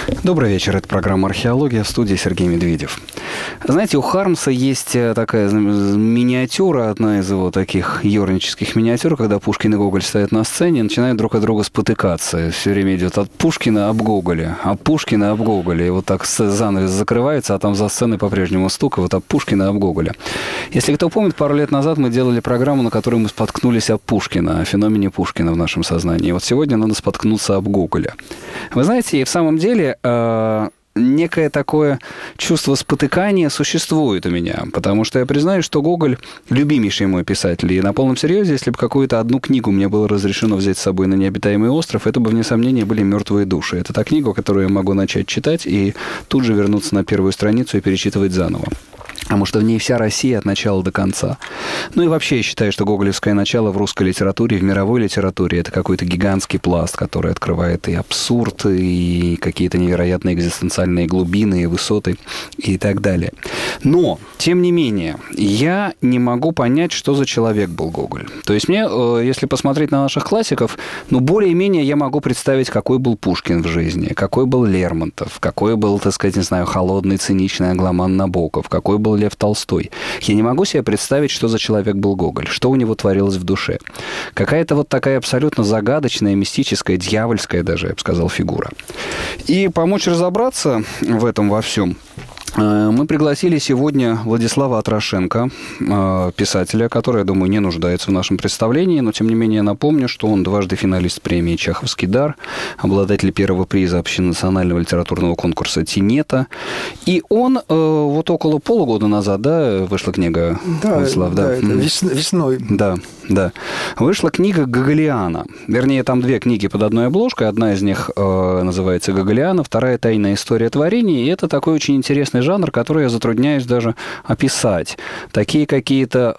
Добрый вечер, это программа «Археология», в студии Сергей Медведев. Знаете, у Хармса есть такая миниатюра, одна из его таких юрнических миниатюр, когда Пушкин и Гоголь стоят на сцене и начинают друг от друга спотыкаться. Все время идет от Пушкина об Гоголе, от Пушкина об Гоголе. И вот так занавес закрывается, а там за сценой по-прежнему стук, и вот об Пушкина об Гоголе. Если кто помнит, пару лет назад мы делали программу, на которой мы споткнулись об Пушкина, о феномене Пушкина в нашем сознании. И вот сегодня надо споткнуться об Гоголе. Вы знаете, и в самом деле некое такое чувство спотыкания существует у меня, потому что я признаю, что Гоголь любимейший мой писатель, и на полном серьезе, если бы какую-то одну книгу мне было разрешено взять с собой на необитаемый остров, это бы, вне сомнения, были «Мертвые души». Это та книга, которую я могу начать читать и тут же вернуться на первую страницу и перечитывать заново. Потому что в ней вся Россия от начала до конца. Ну и вообще я считаю, что гоголевское начало в русской литературе, в мировой литературе, это какой-то гигантский пласт, который открывает и абсурд, и какие-то невероятные экзистенциальные глубины, и высоты, и так далее. Но, тем не менее, я не могу понять, что за человек был Гоголь. То есть мне, если посмотреть на наших классиков, ну, более-менее я могу представить, какой был Пушкин в жизни, какой был Лермонтов, какой был, так сказать, не знаю, холодный, циничный агломан Набоков, какой был Лев Толстой. Я не могу себе представить, что за человек был Гоголь, что у него творилось в душе. Какая-то вот такая абсолютно загадочная, мистическая, дьявольская даже, я бы сказал, фигура. И помочь разобраться в этом во всем мы пригласили сегодня Владислава Атрошенко, писателя, который, я думаю, не нуждается в нашем представлении, но, тем не менее, напомню, что он дважды финалист премии «Чеховский дар», обладатель первого приза общенационального литературного конкурса «Тинета». И он вот около полугода назад, да, вышла книга, да, Владислав? Да, это весной. Да, да. Вышла книга Гоголиана. Вернее, там две книги под одной обложкой. Одна из них называется «Гоголиана», вторая «Тайная история творений». И это такой очень интересный жанр, который я затрудняюсь даже описать. Такие какие-то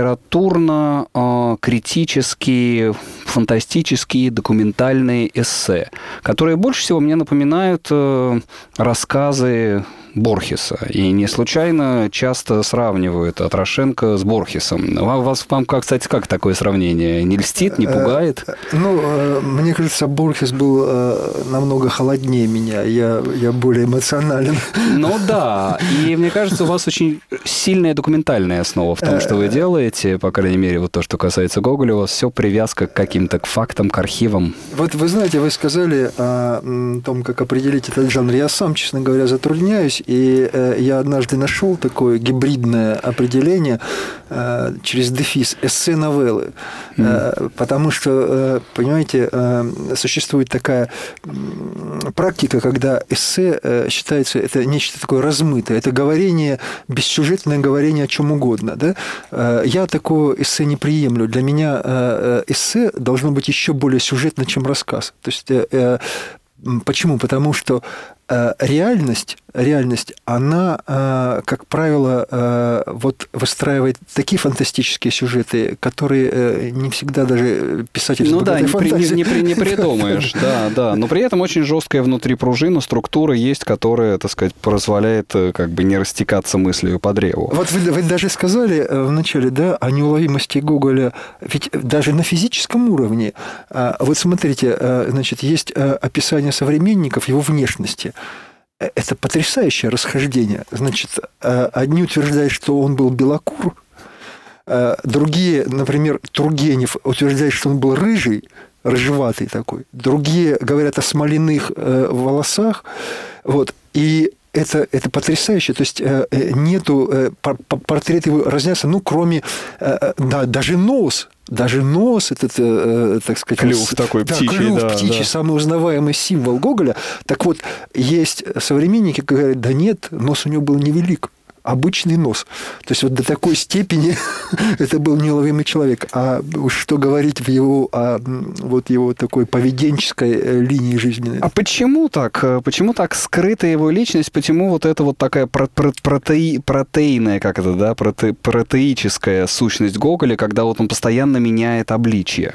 литературно-критические, фантастические, документальные эссе, которые больше всего мне напоминают рассказы Борхеса. И не случайно часто сравнивают Атрошенко с Борхесом. Вам, кстати, как такое сравнение? Не льстит, не пугает? Ну, мне кажется, Борхес был намного холоднее меня. Я более эмоционален. Ну да. И мне кажется, у вас очень сильная документальная основа в том, что вы делаете. По крайней мере, вот то, что касается Гоголя, у вас все привязка к каким-то к фактам, к архивам. Вот вы знаете, вы сказали о том, как определить этот жанр. Я сам, честно говоря, затрудняюсь. И я однажды нашел такое гибридное определение через дефис эссе-новеллы. Потому что, понимаете, существует такая практика, когда эссе считается это нечто такое размытое. Это говорение, бессюжетное говорение о чем угодно. Да? Я такого эссе не приемлю. Для меня эссе должно быть еще более сюжетно, чем рассказ. То есть, почему? Потому что реальность, она, как правило, вот выстраивает такие фантастические сюжеты, которые не всегда даже писатель с богатой фантазией. Не придумаешь, да. Но при этом очень жесткая внутри пружина, структура есть, которая, так сказать, позволяет как бы не растекаться мыслью по древу. Вот вы даже сказали вначале, да, о неуловимости Гоголя, ведь даже на физическом уровне. Вот смотрите, значит, есть описание современников его внешности. Это потрясающее расхождение. Значит, одни утверждают, что он был белокур, другие, например, Тургенев утверждает, что он был рыжий, рыжеватый такой. Другие говорят о смоляных волосах. Вот. И это потрясающе. То есть, нету... Портрет его разнятся, ну, кроме... Да, даже нос. Даже нос, этот, так сказать... Клюв такой птичий. Клюв птичий, самый узнаваемый символ Гоголя. Так вот, есть современники, которые говорят, да нет, нос у него был невелик. Обычный нос. То есть, вот до такой степени это был неуловимый человек. А что говорить в его, вот его такой поведенческой линии жизненной? А почему так? Почему так скрыта его личность? Почему вот это вот такая протеинная, как это, да, протеическая сущность Гоголя, когда вот он постоянно меняет обличие?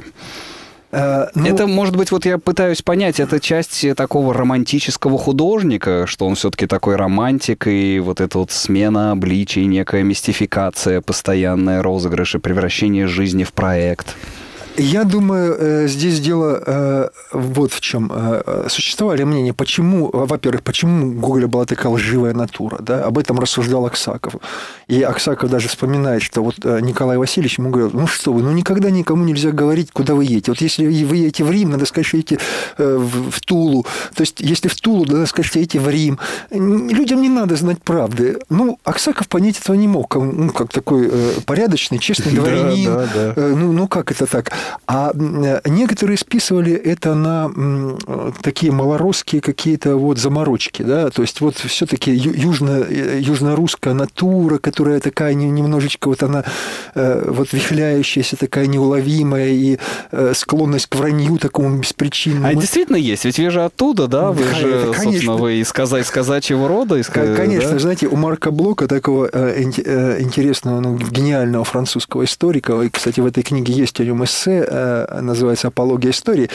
Это, может быть, вот я пытаюсь понять, это часть такого романтического художника, что он все-таки такой романтик, и вот эта вот смена обличий, некая мистификация, постоянная розыгрыш и превращение жизни в проект. Я думаю, здесь дело вот в чем. Существовали мнения, почему, во-первых, почему у Гоголя была такая лживая натура, да? Об этом рассуждал Аксаков. И Аксаков даже вспоминает, что вот Николай Васильевич ему говорил: ну что вы, ну никогда никому нельзя говорить, куда вы едете. Вот если вы едете в Рим, надо сказать, что едете в Тулу. То есть, если в Тулу, надо сказать, что едете в Рим. Людям не надо знать правды. Ну, Аксаков понять этого не мог. Ну, как такой порядочный, честный дворянин. Да. Ну, как это так? А некоторые списывали это на такие малоросские какие-то вот заморочки, да, то есть вот все-таки южно-русская натура, которая такая немножечко вот она вот вихляющаяся, такая неуловимая, и склонность к вранью такому беспричинному. А действительно есть, ведь вы же оттуда, да, вы же, конечно. Собственно, вы из казачьего рода. Конечно, да? Знаете, у Марка Блока, такого интересного, гениального французского историка, и, кстати, в этой книге есть о нем эссе, называется «Апология истории».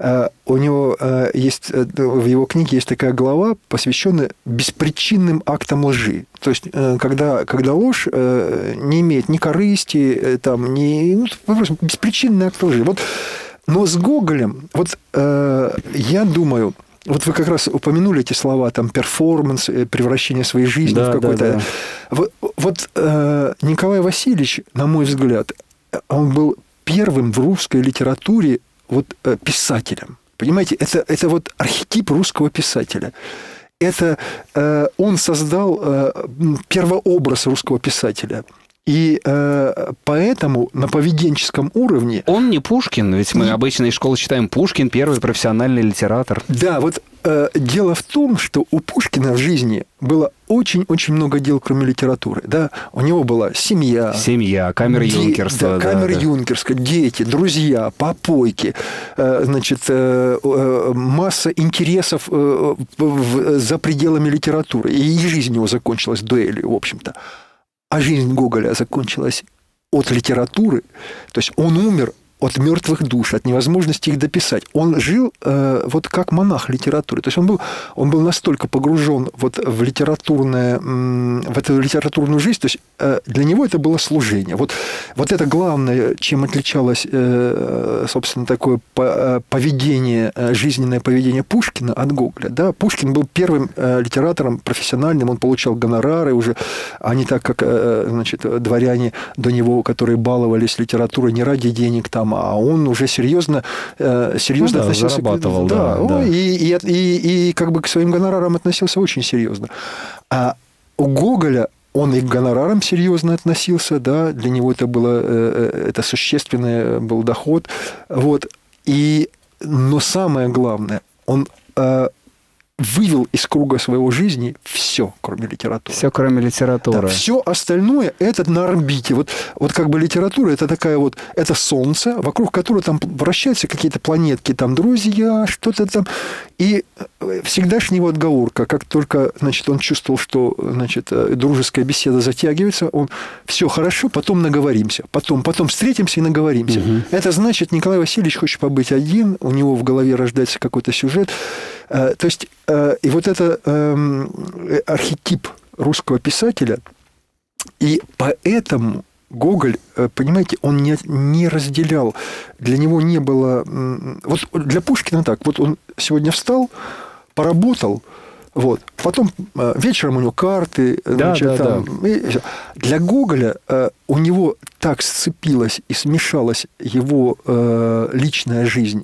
У него есть, в его книге есть такая глава, посвященная беспричинным актам лжи. То есть, когда ложь не имеет ни корысти, там, просто беспричинный акт лжи. Вот, но с Гоголем, вот я думаю... Вот вы как раз упомянули эти слова, там, перформанс, превращение своей жизни в какой-то... Да. Вот Николай Васильевич, на мой взгляд, он был первым в русской литературе вот писателем. Понимаете, это вот архетип русского писателя. Это он создал первообраз русского писателя. И поэтому на поведенческом уровне... Он не Пушкин, ведь мы обычно из школы читаем Пушкин, первый профессиональный литератор. Да, вот дело в том, что у Пушкина в жизни было очень-очень много дел, кроме литературы. Да? У него была семья. Камера юнкерства. Да, камера юнкерства, дети, друзья, попойки, значит, масса интересов за пределами литературы. И жизнь его закончилась дуэлью, в общем-то. А жизнь Гоголя закончилась от литературы, то есть он умер от мертвых душ, от невозможности их дописать. Он жил вот как монах литературы. То есть он был настолько погружен вот в эту литературную жизнь, то есть для него это было служение. Вот это главное, чем отличалось, собственно, такое поведение, жизненное поведение Пушкина от Гоголя. Да? Пушкин был первым литератором профессиональным, он получал гонорары уже, а не так, как, значит, дворяне до него, которые баловались литературой не ради денег там, а он уже серьезно относился зарабатывал, и как бы к своим гонорарам относился очень серьезно. А у Гоголя он и к гонорарам серьезно относился, да, для него это было это существенный был доход, вот. Но самое главное, он вывел из круга своего жизни все, кроме литературы. Все, кроме литературы. Да, все остальное – это на орбите. Вот как бы литература – это такая вот, это солнце, вокруг которого там вращаются какие-то планетки, там друзья, что-то там. И всегдашняя его отговорка, как только, значит, он чувствовал, что, значит, дружеская беседа затягивается, он: все хорошо, потом наговоримся, потом встретимся и наговоримся. Угу. Это значит, Николай Васильевич хочет побыть один, у него в голове рождается какой-то сюжет. То есть, и вот это архетип русского писателя, и поэтому Гоголь, понимаете, он не разделял, для него не было... Вот для Пушкина так, вот он сегодня встал, поработал, вот, потом вечером у него карты, значит, там, и для Гоголя у него так сцепилась и смешалась его личная жизнь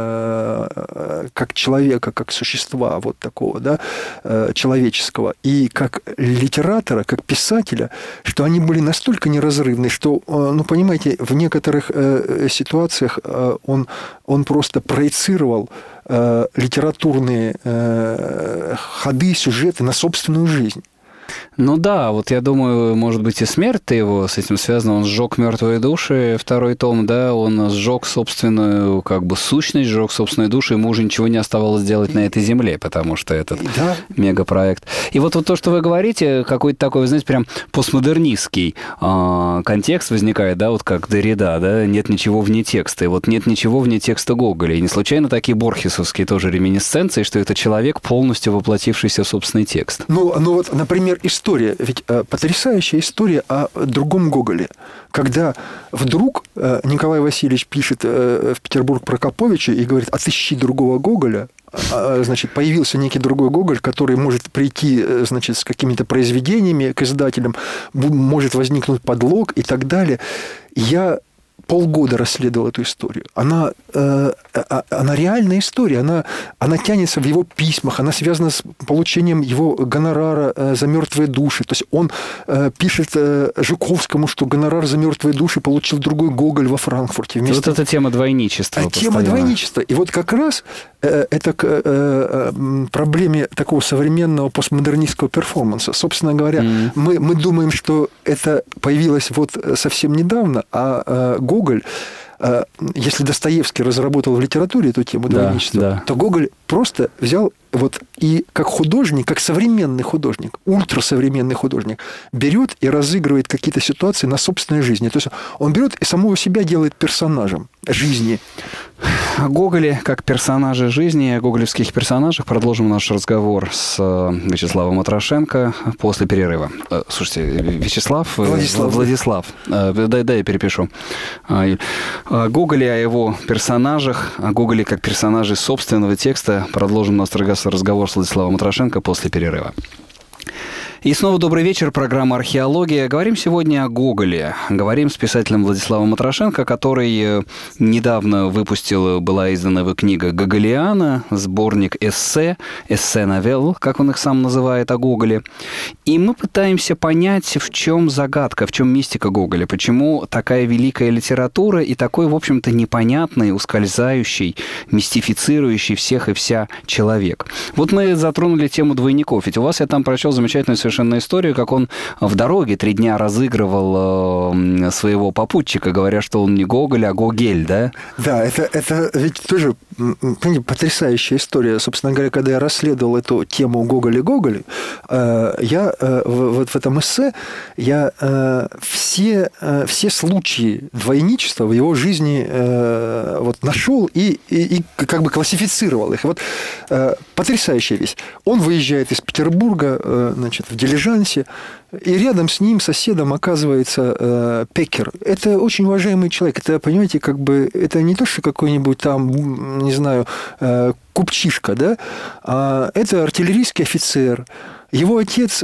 как человека, как существа вот такого, да, человеческого, и как литератора, как писателя, что они были настолько неразрывны, что, ну, понимаете, в некоторых ситуациях он просто проецировал литературные ходы, сюжеты на собственную жизнь. Ну да, вот я думаю, может быть, и смерть-то его с этим связана. Он сжег «Мертвые души», второй том, да, он сжег собственную, как бы, сущность, сжег собственную душу, ему уже ничего не оставалось делать на этой земле, потому что этот мегапроект. И вот то, что вы говорите, какой-то такой, вы знаете, прям постмодернистский контекст возникает, да, вот как Деррида, да, нет ничего вне текста. И вот нет ничего вне текста Гоголя. И не случайно такие борхесовские тоже реминисценции, что это человек, полностью воплотившийся в собственный текст. Ну вот, например, история, ведь потрясающая история о другом Гоголе. Когда вдруг Николай Васильевич пишет в Петербург Прокоповича и говорит: отыщи другого Гоголя. Значит, появился некий другой Гоголь, который может прийти, значит, с какими-то произведениями к издателям, может возникнуть подлог и так далее. Я полгода расследовал эту историю. Она реальная история. Она тянется в его письмах. Она связана с получением его гонорара за мертвые души. То есть он пишет Жуковскому, что гонорар за мертвые души получил другой Гоголь во Франкфурте. Вот эта тема двойничества. Тема двойничества. И вот как раз это к проблеме такого современного постмодернистского перформанса. Собственно говоря, мы думаем, что это появилось вот совсем недавно, а Гоголь, если Достоевский разработал в литературе эту тему двойничества, то Гоголь просто взял вот и как художник, как современный художник, ультрасовременный художник, берет и разыгрывает какие-то ситуации на собственной жизни. То есть он берет и самого себя делает персонажем жизни. О Гоголе как персонаже жизни, о гоголевских персонажах продолжим наш разговор с Вячеславом Атрошенко после перерыва. Слушайте, Владислав. Дай я перепишу. О Гоголе, о его персонажах, о Гоголе как персонаже собственного текста продолжим наш разговор с Владиславом Атрошенко после перерыва. И снова добрый вечер, программа «Археология». Говорим сегодня о Гоголе. Говорим с писателем Владиславом Атрошенко, который недавно была издана его книга «Гоголиана», сборник эссе-новелл, как он их сам называет, о Гоголе. И мы пытаемся понять, в чем загадка, в чем мистика Гоголя, почему такая великая литература и такой, в общем-то, непонятный, ускользающий, мистифицирующий всех и вся человек. Вот мы затронули тему двойников, ведь у вас я там прочел замечательную совершенно историю, как он в дороге 3 дня разыгрывал своего попутчика, говоря, что он не Гоголь, а Гогель, да? Да, это ведь тоже потрясающая история. Собственно говоря, когда я расследовал эту тему Гоголь, я вот в этом эссе все случаи двойничества в его жизни вот нашел и как бы классифицировал их. Вот потрясающая вещь. Он выезжает из Петербурга, значит, в дилижансе, и рядом с ним, соседом, оказывается Пекер. Это очень уважаемый человек. Это, понимаете, как бы это не то, что какой-нибудь там, не знаю, купчишка, да, а это артиллерийский офицер. Его отец,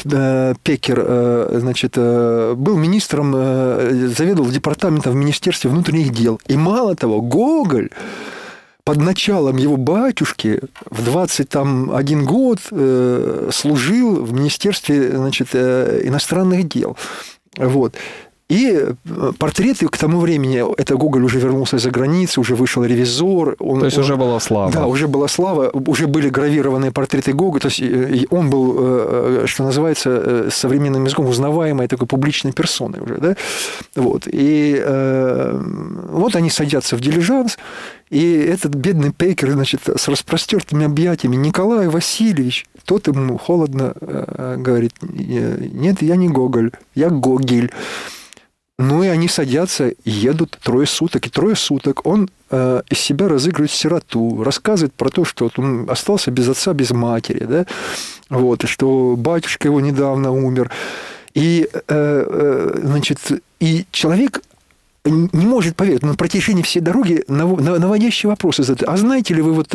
Пекер, значит, был министром, заведовал департаментом в Министерстве внутренних дел. И мало того, Гоголь под началом его батюшки в 21 год служил в Министерстве, значит, иностранных дел. Вот. И портреты к тому времени, это Гоголь уже вернулся из-за границы, уже вышел «Ревизор». То есть уже была слава. Да, уже была слава, уже были гравированные портреты Гоголя. То есть он был, что называется, современным языком узнаваемой такой публичной персоной уже. Да? Вот. И вот они садятся в дилижанс, и этот бедный Пекер, значит, с распростертыми объятиями: Николай Васильевич. Тот ему холодно говорит: нет, я не Гоголь, я Гогель. Ну, и они садятся и едут 3 суток. И 3 суток он из себя разыгрывает сироту, рассказывает про то, что вот он остался без отца, без матери, да? Вот, и что батюшка его недавно умер. И, значит, и человек не может поверить, но на протяжении всей дороги наводящие вопросы задают. А знаете ли вы вот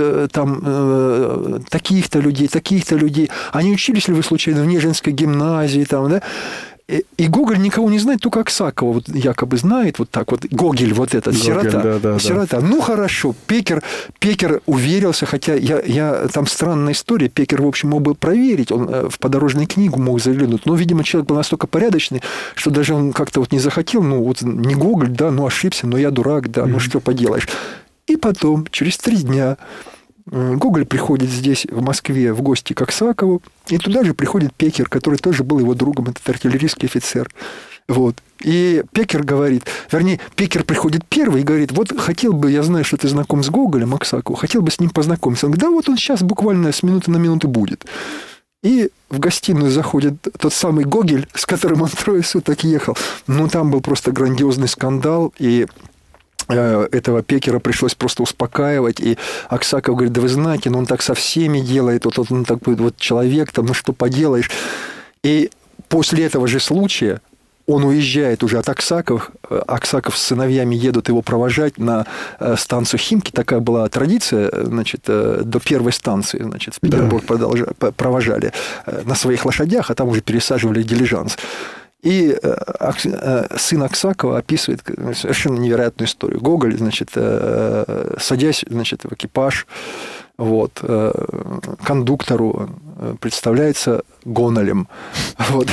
там таких-то людей, а не учились ли вы случайно в Нежинской гимназии, там, да? И Гоголь никого не знает, только Аксакова вот якобы знает, вот так вот. Гогель, вот этот, сирота. Сирота. Ну, хорошо, Пекер уверился, хотя я там странная история, Пекер, в общем, мог бы проверить, он в подорожную книгу мог заглянуть, но, видимо, человек был настолько порядочный, что даже он как-то вот не захотел, ну, вот не Гоголь, да, ну, ошибся, но я дурак, да, ну, что поделаешь. И потом, через 3 дня, Гоголь приходит здесь, в Москве, в гости к Аксакову, и туда же приходит Пекер, который тоже был его другом, этот артиллерийский офицер. Вот. И Пекер говорит, вернее, Пекер приходит первый и говорит: вот хотел бы, я знаю, что ты знаком с Гоголем, Аксакову, хотел бы с ним познакомиться. Он говорит: да, вот он сейчас буквально с минуты на минуту будет. И в гостиную заходит тот самый Гогель, с которым он 3 суток ехал. Ну, там был просто грандиозный скандал, и этого Пекера пришлось просто успокаивать, и Аксаков говорит: да вы знаете, ну он так со всеми делает, вот он такой вот человек, там, ну что поделаешь. И после этого же случая он уезжает уже от Аксаков. Аксаков с сыновьями едут его провожать на станцию Химки. Такая была традиция, значит, до первой станции, значит, в Петербург провожали на своих лошадях, а там уже пересаживали дилижанс. И сын Аксакова описывает совершенно невероятную историю. Гоголь, значит, садясь, значит, в экипаж, вот, кондуктору представляется Гонолем. Вот.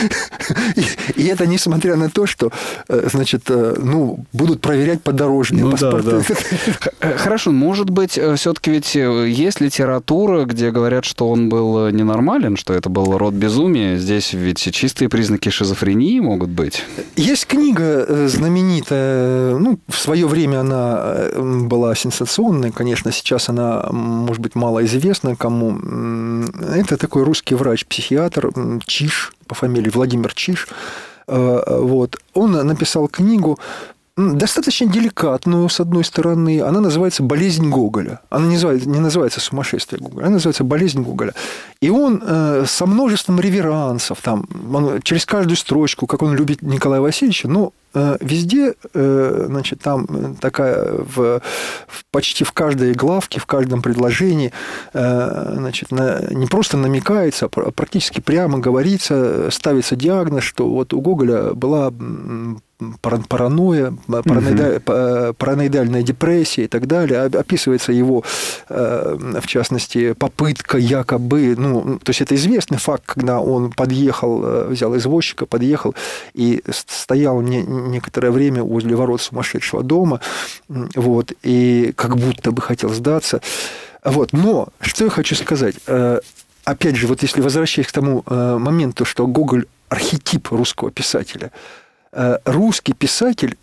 И это несмотря на то, что, значит, ну, будут проверять подорожные паспорты. Да. Хорошо, может быть, все-таки ведь есть литература, где говорят, что он был ненормален, что это был род безумия. Здесь ведь чистые признаки шизофрении могут быть. Есть книга знаменитая, ну, в свое время она была сенсационной, конечно, сейчас она, может быть, малоизвестна кому. Это такой русский врач-психиатр Чиж, по фамилии Владимир Чиж. Вот. Он написал книгу, достаточно деликатную, с одной стороны. Она называется «Болезнь Гоголя». Она не называется «Сумасшествие Гоголя», она называется «Болезнь Гоголя». И он со множеством реверансов, там, через каждую строчку, как он любит Николая Васильевича, но везде, значит, там такая почти в каждой главке, в каждом предложении, значит, не просто намекается, а практически прямо говорится, ставится диагноз, что вот у Гоголя была паранойя, параноидальная депрессия и так далее. Описывается его, в частности, попытка якобы, ну, то есть это известный факт, когда он подъехал, взял извозчика, подъехал и стоял некоторое время возле ворот сумасшедшего дома, вот, и как будто бы хотел сдаться. Вот. Но что я хочу сказать? Опять же, вот если возвращаясь к тому моменту, что Гоголь – архетип русского писателя, русский писатель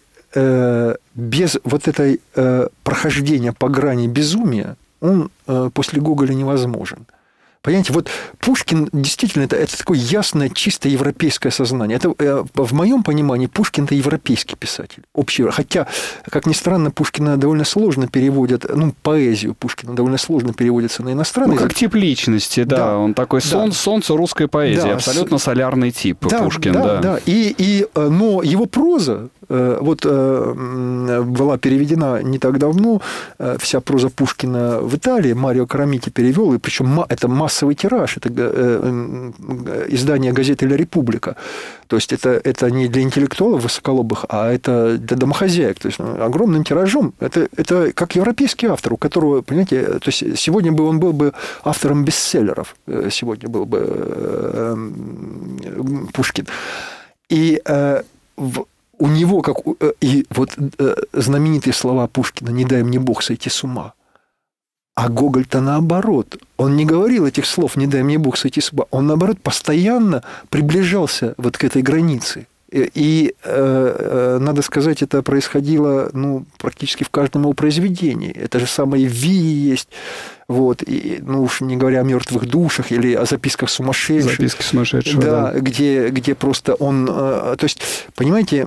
без вот этой прохождения по грани безумия, он после Гоголя невозможен. Понимаете, вот Пушкин действительно это такое ясное, чисто европейское сознание. Это, в моем понимании, Пушкин – это европейский писатель. Общий, хотя, как ни странно, Пушкина довольно сложно переводят, ну, поэзию Пушкина довольно сложно переводится на иностранный язык. Как тип личности, да. Он такой солнце русской поэзии, да, абсолютно солярный тип Пушкин. Да. Но его проза, вот была переведена не так давно, вся проза Пушкина в Италии, Марио Карамити перевел, и причем это массовый тираж, это издание газеты «Ля Република». То есть это не для интеллектуалов высоколобых, а это для домохозяек. То есть огромным тиражом. Это как европейский автор, у которого, понимаете, то есть сегодня бы он был бы автором бестселлеров, сегодня был бы Пушкин. И у него, и вот знаменитые слова Пушкина «Не дай мне Бог сойти с ума». А Гоголь-то наоборот. Он не говорил этих слов «не дай мне Бог сойти с ума». Он, наоборот, постоянно приближался вот к этой границе. И надо сказать, это происходило, ну, практически в каждом его произведении. Это же самое «Ви» есть. Вот, и, ну уж не говоря о «Мертвых душах» или о «Записках сумасшедших». «Записки сумасшедшего», да. Где просто он... То есть, понимаете,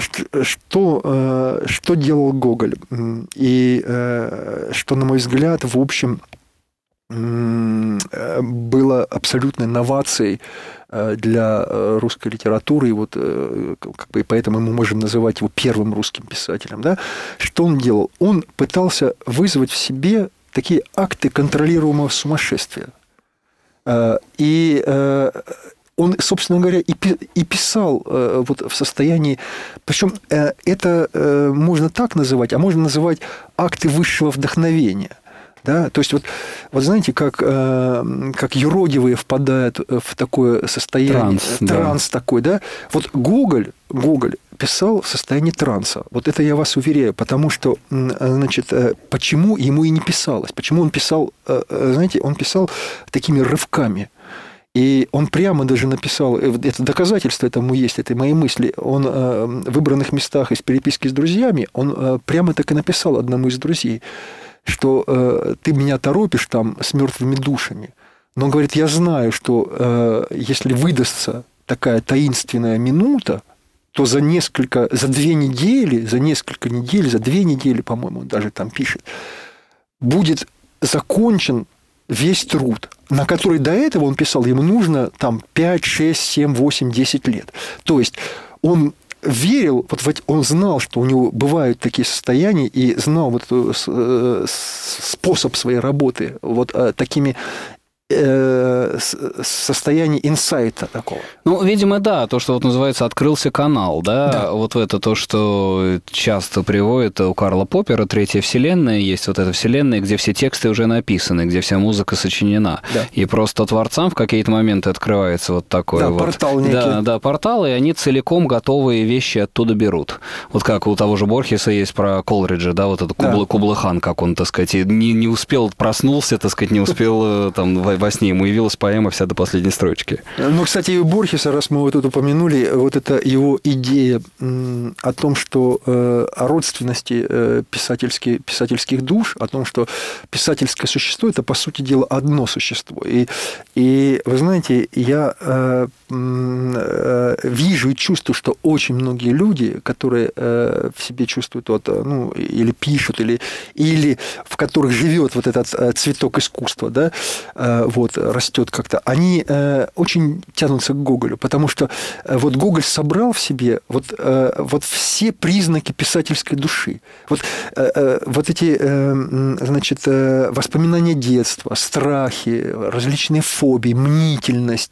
что делал Гоголь? И что, на мой взгляд, в общем, было абсолютной новацией для русской литературы, и вот как бы, поэтому мы можем называть его первым русским писателем. Да? Что он делал? Он пытался вызвать в себе такие акты контролируемого сумасшествия. И он, собственно говоря, и писал вот в состоянии... Причем это можно так называть, а можно называть акты высшего вдохновения. Да? То есть, вот знаете, как юродивые впадают в такое состояние, транс такой, да? Вот Гоголь писал в состоянии транса. Вот это я вас уверяю, потому что, значит, почему ему и не писалось? Почему он писал, знаете, он писал такими рывками. И он прямо даже написал, это доказательство этому есть, этой моей мысли, он в выбранных местах из переписки с друзьями, он прямо так и написал одному из друзей, что ты меня торопишь там с мертвыми душами. Но он говорит, я знаю, что если выдастся такая таинственная минута, то за 2 недели, за 2 недели, по-моему, он даже там пишет, будет закончен весь труд, на который до этого он писал, ему нужно там 5, 6, 7, 8, 10 лет. То есть он верил, он знал, что у него бывают такие состояния, и знал способ своей работы такими состояние инсайта такого. Ну, видимо, да, то, что называется «открылся канал», да? Вот это то, что часто приводит у Карла Поппера «Третья вселенная», есть эта вселенная, где все тексты уже написаны, где вся музыка сочинена. Да. И просто творцам в какие-то моменты открывается такой портал некий. Да, портал, и они целиком готовые вещи оттуда берут. Вот как у того же Борхеса есть про Колриджа, да, это Кублы-хан, как он, так сказать, не успел, проснулся, так сказать, не успел во сне ему явилась поэма вся до последней строчки. Ну, кстати, и у Борхеса, раз мы тут упомянули, это его идея о том, что о родственности писательских душ, о том, что писательское существо – это, по сути дела, одно существо. И вы знаете, я вижу и чувствую, что очень многие люди, которые в себе чувствуют или пишут, или в которых живет этот цветок искусства, да, растет как-то, они очень тянутся к Гоголю, потому что Гоголь собрал в себе все признаки писательской души. Эти, воспоминания детства, страхи, различные фобии, мнительность,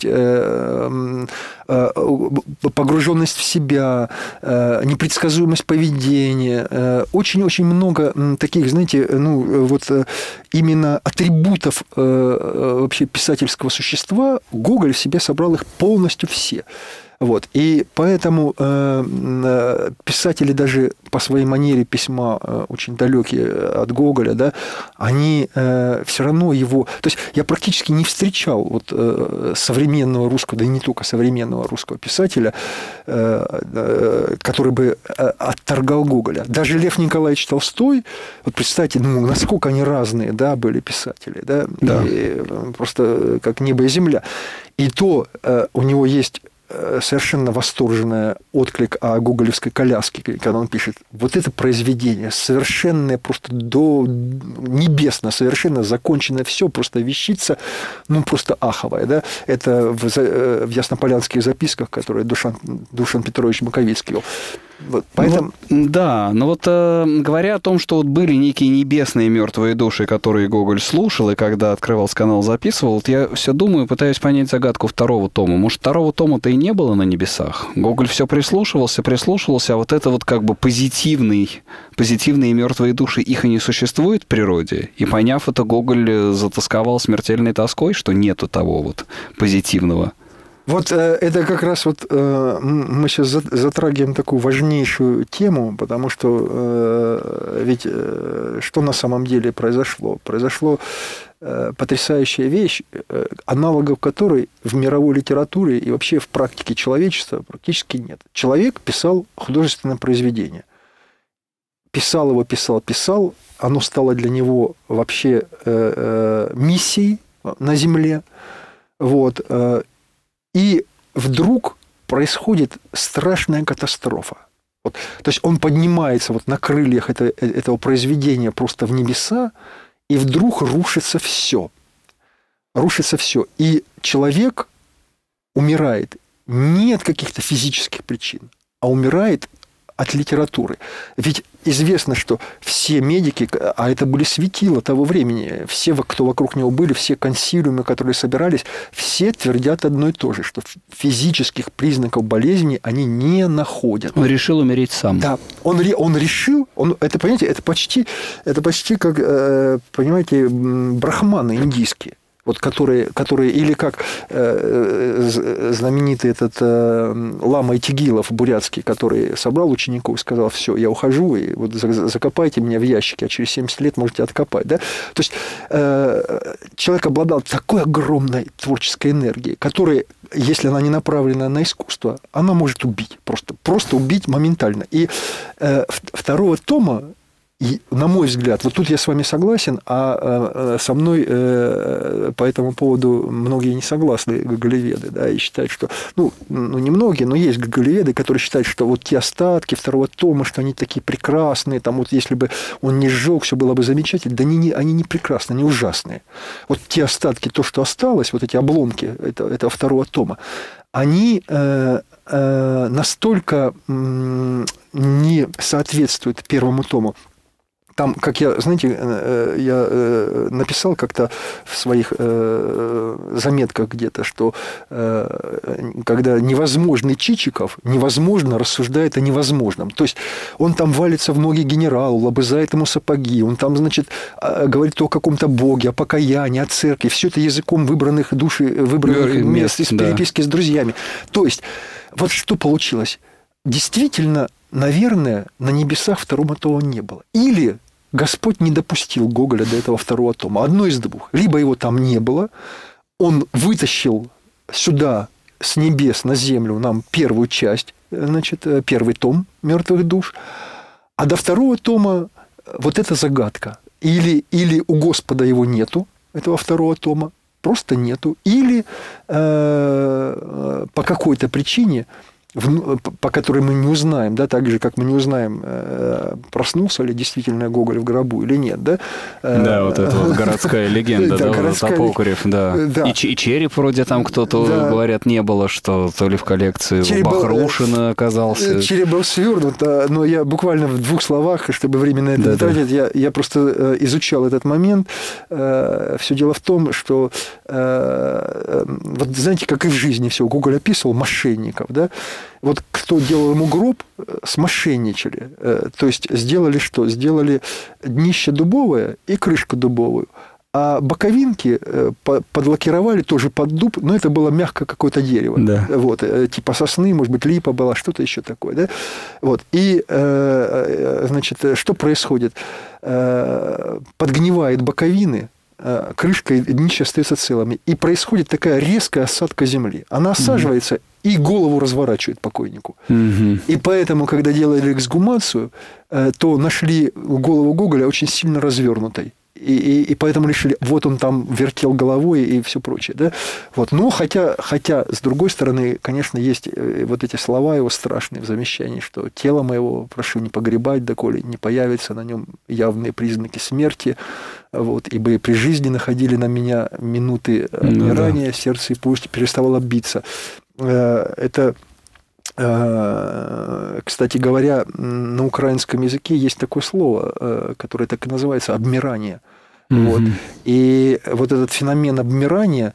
погруженность в себя, непредсказуемость поведения, очень-очень много таких, знаете, именно атрибутов вообще писательского существа. Гоголь в себе собрал их полностью все. И поэтому писатели даже по своей манере письма, очень далекие от Гоголя, да, они все равно его... То есть я практически не встречал современного русского, да и не только современного русского писателя, который бы отторгал Гоголя. Даже Лев Николаевич Толстой, представьте, насколько они разные, да, были писатели, да? Да. И просто как небо и земля. И то у него есть совершенно восторженный отклик о гоголевской коляске, когда он пишет: это произведение совершенное, просто до небесно, совершенно законченное все, просто вещица, просто аховая. Да? Это в Яснополянских записках, которые Душан Петрович Маковецкий вел. Поэтому... Да, но говоря о том, что были некие небесные мертвые души, которые Гоголь слушал, и когда открывал канал, записывал, я все думаю, пытаюсь понять загадку второго тома. Может, второго тома-то и не было на небесах? Гоголь все прислушивался, а это как бы позитивные мертвые души, их и не существует в природе. И поняв это, Гоголь затосковал смертельной тоской, что нету того позитивного. Это как раз мы сейчас затрагиваем такую важнейшую тему, потому что ведь что на самом деле произошло? Произошла потрясающая вещь, аналогов которой в мировой литературе и вообще в практике человечества практически нет. Человек писал художественное произведение. Писал его, писал, оно стало для него вообще миссией на земле. И вдруг происходит страшная катастрофа. То есть он поднимается на крыльях этого произведения просто в небеса, и вдруг рушится все. Рушится все. И человек умирает не от каких-то физических причин, а умирает от литературы. Ведь известно, что все медики, а это были светила того времени, все, кто вокруг него были, все консилиумы, которые собирались, все твердят одно и то же, что физических признаков болезни они не находят. Он решил умереть сам. Да, он решил, это, понимаете, это почти как, понимаете, брахманы индийские. Которые, или как знаменитый лама Итигилов бурятский, который собрал учеников и сказал: все, я ухожу, и закопайте меня в ящике, а через 70 лет можете откопать. Да? То есть человек обладал такой огромной творческой энергией, которая, если она не направлена на искусство, она может убить, просто убить моментально. И второго тома И, на мой взгляд, вот тут я с вами согласен, а со мной по этому поводу многие не согласны гоголеведы, да, и считают, что, ну, не многие, но есть гоголеведы, которые считают, что вот те остатки второго тома, что они такие прекрасные, там вот если бы он не сжег, все было бы замечательно. Да они не прекрасные, они ужасные. Вот те остатки, то, что осталось, вот эти обломки этого второго тома, они настолько не соответствуют первому тому. Там, как я, знаете, я написал как-то в своих заметках где-то, что когда невозможный Чичиков невозможно рассуждает о невозможном. То есть он там валится в ноги генералу, лобызает ему сапоги, он там, значит, говорит о каком-то боге, о покаянии, о церкви. Все это языком выбранных мест из переписки с друзьями. То есть вот что получилось? Действительно, наверное, на небесах второго тома не было. Или Господь не допустил Гоголя до этого второго тома. Одно из двух. Либо его там не было, он вытащил сюда с небес на землю нам первую часть, значит, первый том «Мертвых душ», а до второго тома вот эта загадка. Или у Господа его нету, этого второго тома, просто нету, или по какой-то причине, по которой мы не узнаем, да, так же, как мы не узнаем, проснулся ли действительно Гоголь в гробу или нет. Да, да, вот это вот городская легенда, да, вот Апокриф, да. И череп вроде там кто-то, говорят, не было, что то ли в коллекции Бахрушина оказался. Череп был свернут, но я буквально в двух словах, чтобы время на это не тратить, я просто изучал этот момент. Все дело в том, что, вот знаете, как и в жизни все, Гоголь описывал мошенников, да. Вот кто делал ему гроб, смошенничали. То есть сделали что? Сделали днище дубовое и крышку дубовую. А боковинки подлакировали тоже под дуб, но это было мягкое какое-то дерево. Да. Вот, типа сосны, может быть, липа была, что-то еще такое. Да? Вот. И, значит, что происходит? Подгнивает боковины, крышка и днище остаются целыми. И происходит такая резкая осадка земли. Она осаживается и голову разворачивает покойнику. И поэтому, когда делали эксгумацию, то нашли голову Гоголя очень сильно развернутой. И поэтому решили, вот он там вертел головой и все прочее. Да? Вот. Но хотя, с другой стороны, конечно, есть вот эти слова его страшные в завещании, что тело моего прошу не погребать, доколе не появятся на нем явные признаки смерти. Вот, ибо и при жизни находили на меня минуты умирания, сердце и пусть переставало биться. Это, кстати говоря, на украинском языке есть такое слово, которое так и называется «обмирание». Вот. И вот этот феномен обмирания,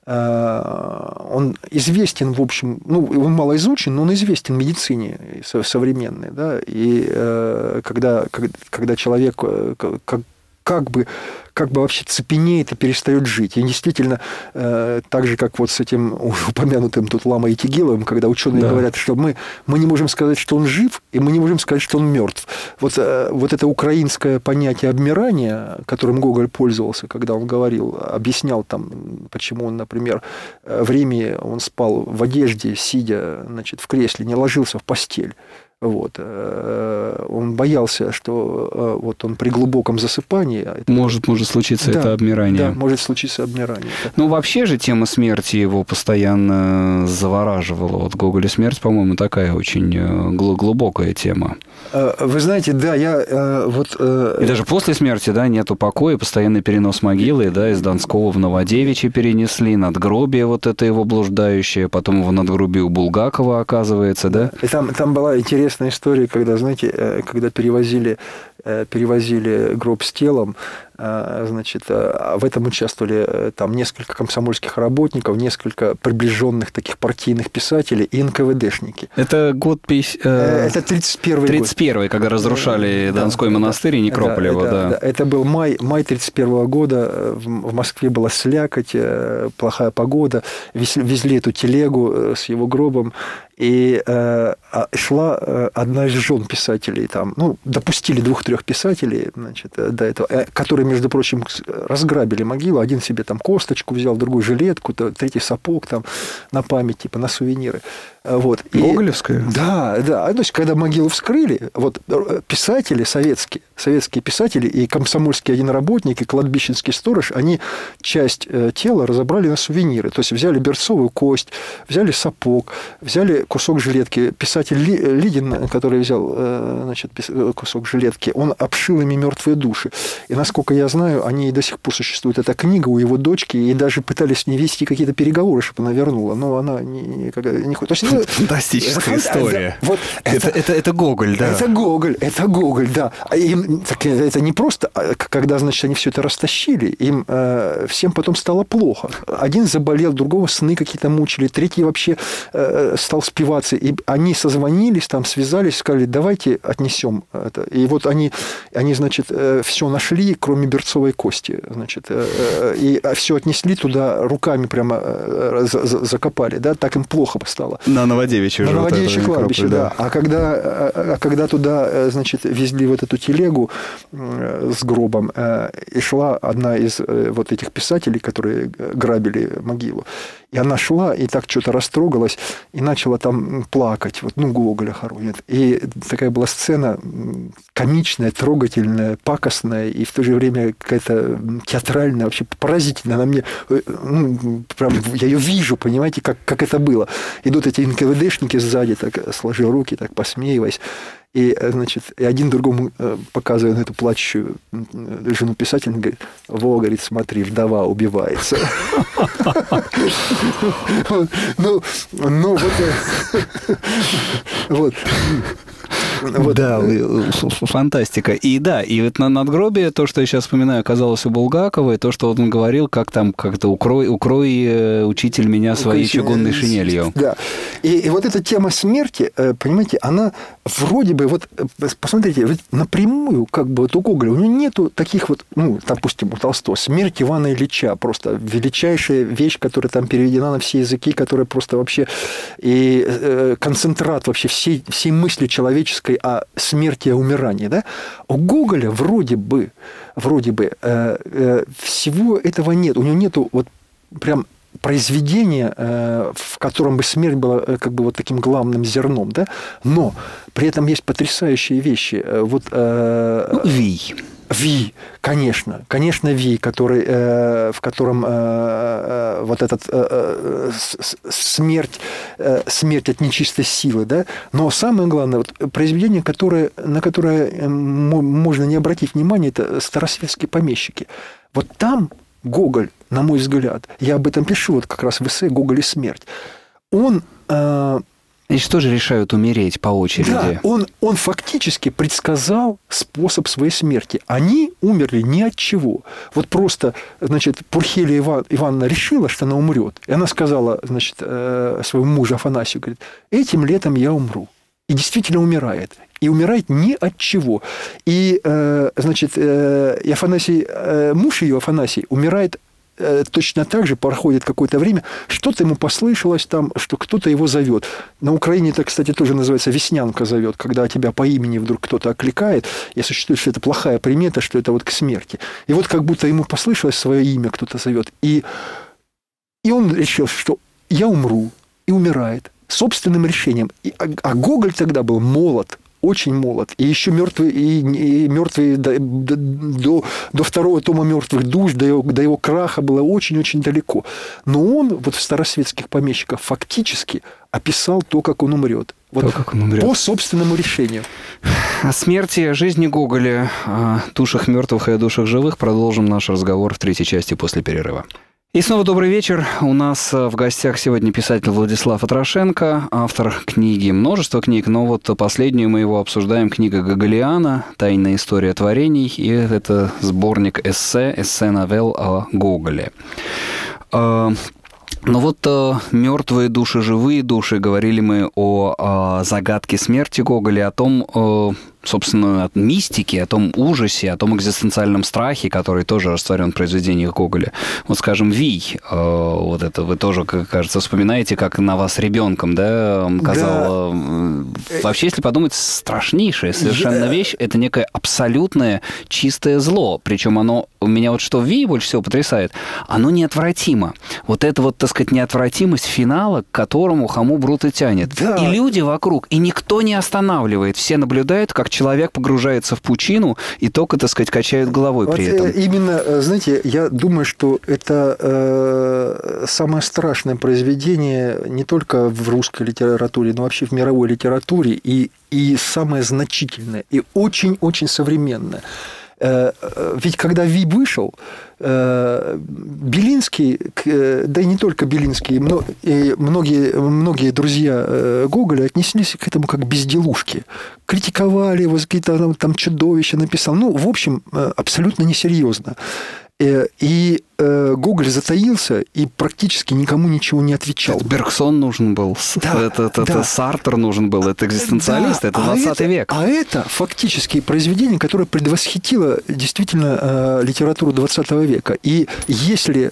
он известен, в общем, ну, он мало изучен, но он известен в медицине современной. Да? И когда человек как бы вообще цепенеет и перестает жить. И действительно, так же, как вот с этим упомянутым тут Ламой Итигиловым, когда ученые говорят, что мы не можем сказать, что он жив, и мы не можем сказать, что он мертв. Вот это украинское понятие обмирания, которым Гоголь пользовался, когда он говорил, объяснял там, почему он, например, в Риме он спал в одежде, сидя, значит, в кресле, не ложился в постель. Вот. Он боялся, что вот он при глубоком засыпании... Может случиться это обмирание. Да, может случиться обмирание. Ну, вообще же тема смерти его постоянно завораживала. Вот Гоголь и смерть, по-моему, такая очень глубокая тема. Вы знаете, да, я вот... И даже после смерти, да, нету покоя, постоянный перенос могилы, да, из Донского в Новодевичье перенесли, надгробие вот это его блуждающее, потом его надгробие у Булгакова, оказывается, да? И там была интересная история, когда, знаете, когда перевозили гроб с телом, значит, в этом участвовали там несколько комсомольских работников, несколько приближенных таких партийных писателей и НКВДшники. Это год... Это 31-й 31-й, когда разрушали Донской монастырь и Некрополево, да. Это был май 31-го года, в Москве была слякоть, плохая погода, везли эту телегу с его гробом, и шла одна из жен писателей, там, ну, допустили 2-3 3 писателей, значит, до этого, которые, между прочим, разграбили могилу. Один себе там косточку взял, другой жилетку, третий сапог там на память, типа на сувениры. Вот. Гоголевская? Да. То есть, когда могилу вскрыли, вот писатели советские писатели и комсомольский один работник, и кладбищенский сторож, они часть тела разобрали на сувениры. То есть, взяли берцовую кость, взяли сапог, взяли кусок жилетки. Писатель Лидин, который взял, значит, кусок жилетки, он обшил ими мертвые души. И, насколько я знаю, они и до сих пор существуют. Эта книга у его дочки, и даже пытались с ней вести какие-то переговоры, чтобы она вернула. Но она не хочет. Фантастическая история. Вот это Гоголь, да. Это Гоголь, да. Это не просто, когда, значит, они все это растащили, им всем потом стало плохо. Один заболел, другого сны какие-то мучили, третий вообще стал спиваться. И они созвонились, там связались, сказали, давайте отнесем это. И вот они значит, все нашли, кроме берцовой кости. Значит, и все отнесли туда, руками прямо закопали. Да? Так им плохо стало. На Новодевичье уже. На Новодевичье кладбище, да. А когда туда, значит, везли вот эту телегу с гробом, и шла одна из вот этих писателей, которые грабили могилу, и она шла, и так что-то растрогалась, и начала там плакать. Вот, Гоголя хоронят. И такая была сцена комичная, трогательная, пакостная, и в то же время какая-то театральная, вообще поразительная. Она мне, прям, я ее вижу, понимаете, как это было. Идут эти НКВДшники сзади, так сложил руки, так посмеиваясь. И, значит, и один другому, показывая на эту плачущую жену писателя, говорит, говорит, смотри, вдова убивается. Да, фантастика. И да, и вот на надгробие, то, что я сейчас вспоминаю, оказалось у Булгакова, и то, что он говорил, как-то укрой, учитель меня своей чугунной шинелью. Да. И вот эта тема смерти, понимаете, она вроде бы, вот посмотрите, ведь напрямую, как бы вот у Гоголя, у него нету таких вот, допустим, у Толстого, смерть Ивана Ильича, просто величайшая вещь, которая там переведена на все языки, которая просто вообще и концентрат вообще всей мысли человеческой о смерти и о умирании, да? У Гоголя вроде бы всего этого нет. У него нету вот прям произведения, в котором бы смерть была как бы вот таким главным зерном, да? Но при этом есть потрясающие вещи. Вот, Вий, конечно, Вий, в котором вот этот смерть от нечистой силы, да. Но самое главное, вот произведение, на которое можно не обратить внимания, это «Старосветские помещики». Вот там Гоголь, на мой взгляд, я об этом пишу вот как раз в эссе «Гоголь и смерть», он... И что же решают умереть по очереди? Да, он фактически предсказал способ своей смерти. Они умерли ни от чего. Вот просто, значит, Пурхелия Ивановна решила, что она умрет. И она сказала, значит, своему мужу Афанасию, говорит, этим летом я умру. И действительно умирает. И умирает ни от чего. И, значит, и Афанасий, муж ее, Афанасий, умирает точно так же, проходит какое-то время, что-то ему послышалось там, что кто-то его зовет. На Украине это, кстати, тоже называется «веснянка зовет», когда тебя по имени вдруг кто-то окликает. Я существую, что это плохая примета, что это вот к смерти. И вот как будто ему послышалось свое имя, кто-то зовет. И он решил, что я умру, и умирает собственным решением. А Гоголь тогда был молод, очень молод, и еще мертвый до второго тома «Мертвых душ», до его краха было очень-очень далеко. Но он вот в «Старосветских помещиках» фактически описал то, как он умрет. Вот по собственному решению. О смерти, о жизни Гоголя, о душах мертвых и о душах живых продолжим наш разговор в третьей части после перерыва. И снова добрый вечер. У нас в гостях сегодня писатель Владислав Атрошенко, автор книги, множество книг, но вот последнюю мы его обсуждаем, книга Гоголиана «Тайная история творений», и это сборник эссе-новелл о Гоголе. Но вот мертвые души, живые души, говорили мы о загадке смерти Гоголя, о том, собственно, от мистики, о том ужасе, о том экзистенциальном страхе, который тоже растворен в произведениях Гоголя. Вот, скажем, Вий, вот это вы тоже, кажется, вспоминаете, как на вас ребенком, да, казал. Да. Вообще, если подумать, страшнейшая совершенно вещь, это некое абсолютное чистое зло. Причем оно, у меня вот что в Вии больше всего потрясает, оно неотвратимо. Вот это вот, так сказать, неотвратимость финала, к которому Хому Брута тянет. Да. И люди вокруг, и никто не останавливает. Все наблюдают, как человек погружается в пучину и только, так сказать, качают головой вот при этом. Именно, знаете, я думаю, что это самое страшное произведение не только в русской литературе, но вообще в мировой литературе, и самое значительное, и очень-очень современное. Ведь когда Ви вышел, Белинский, да и не только Белинский, многие друзья Гоголя отнеслись к этому как к безделушке. Критиковали его, какие-то там чудовища написал. Ну, в общем, абсолютно несерьезно. И Гоголь затаился и практически никому ничего не отвечал. Это Бергсон нужен был, да, это Сартр нужен был, это экзистенциалист, да, это 20 век. А это фактически произведение, которое предвосхитило действительно литературу 20 века. И если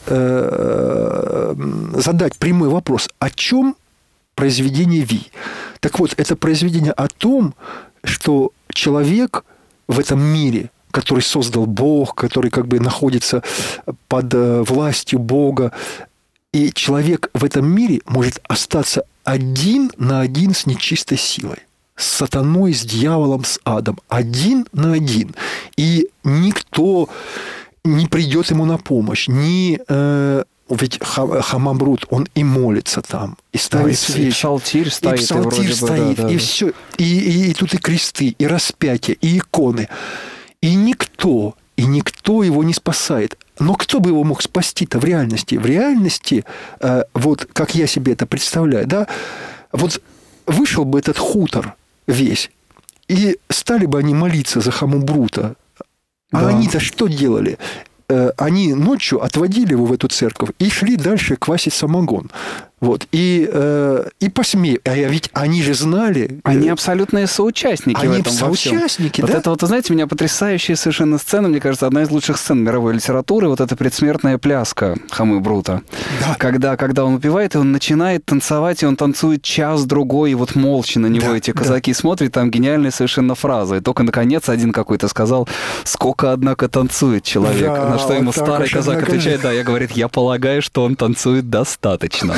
задать прямой вопрос, о чем произведение Ви? Так вот, это произведение о том, что человек в этом мире, который создал Бог, который как бы находится под властью Бога. И человек в этом мире может остаться один на один с нечистой силой. С сатаной, с дьяволом, с адом. Один на один. И никто не придет ему на помощь. Ведь Хамабрут, он и молится там, и ставит свечи. И псалтирь стоит. И псалтирь стоит, и все. И тут и кресты, и распятия, и иконы. И никто его не спасает. Но кто бы его мог спасти-то в реальности? В реальности, вот как я себе это представляю, да, вот вышел бы этот хутор весь, и стали бы они молиться за Хамабрута. А да. Они-то что делали? Они ночью отводили его в эту церковь и шли дальше квасить самогон. Вот. И посмеяли. А ведь они же знали... Они абсолютные соучастники в этом соучастники, во всем. Да? Вот это вот, знаете, у меня потрясающая совершенно сцена, мне кажется, одна из лучших сцен мировой литературы, вот эта предсмертная пляска Хамы Брута. Да. Когда он упевает, и он начинает танцевать, и он танцует час-другой, и вот молча на него эти казаки смотрят, там гениальная совершенно фраза. И только, наконец, один какой-то сказал, сколько, однако, танцует человек. Да, на что ему старый казак отвечает, да, я говорю, я полагаю, что он танцует достаточно.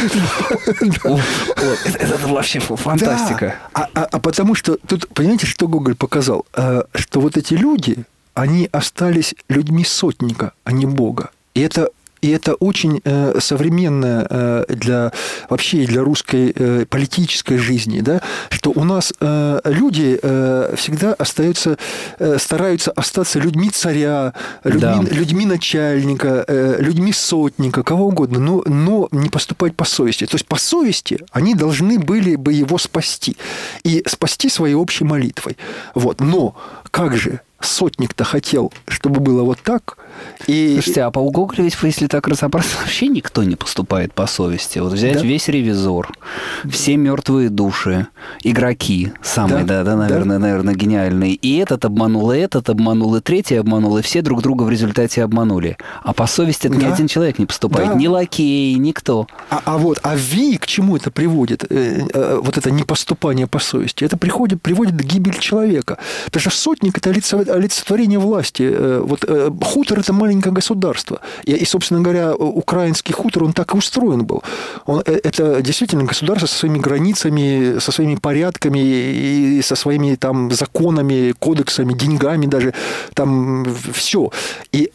Это вообще фантастика. А потому что тут, понимаете, что Гоголь показал? Что вот эти люди, они остались людьми сотника, а не Бога. И это очень современно вообще для русской политической жизни, да, что у нас люди всегда стараются остаться людьми царя, людьми начальника, людьми сотника, кого угодно, но не поступать по совести. То есть по совести они должны были бы его спасти. И спасти своей общей молитвой. Вот. Но как же сотник-то хотел, чтобы было вот так. Слушайте, а по Гоголю ведь, если так разобраться, вообще никто не поступает по совести. Вот взять весь «Ревизор», все мертвые души, игроки, самые, наверное, гениальные. И этот обманул, и третий обманул, и все друг друга в результате обманули. А по совести ни один человек не поступает. Ни лакей, никто. А Ви к чему это приводит? Вот это непоступание по совести. Это приводит к гибели человека. Потому что сотник – это олицетворение власти. Вот хутор – это маленькое государство. И, собственно говоря, украинский хутор, он так и устроен был. Это действительно государство со своими границами, со своими порядками и со своими там законами, кодексами, деньгами даже. Там все. И